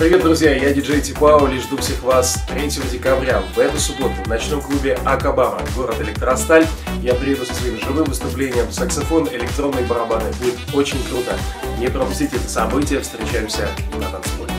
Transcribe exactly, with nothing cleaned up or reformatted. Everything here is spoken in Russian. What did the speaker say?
Привет, друзья, я диджей Типаули, жду всех вас третьего декабря в эту субботу в ночном клубе Акабама, город Электросталь. Я приеду со своим живым выступлением, саксофон, электронные барабаны. Будет очень круто. Не пропустите это событие, встречаемся на танцполе.